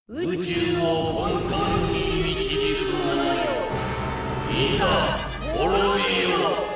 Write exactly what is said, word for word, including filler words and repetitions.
宇宙を混沌に導く者よ、いざ滅びよ。